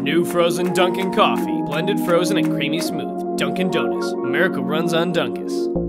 New frozen Dunkin' coffee, blended, frozen, and creamy smooth. Dunkin' Donis. America runs on Dunkus.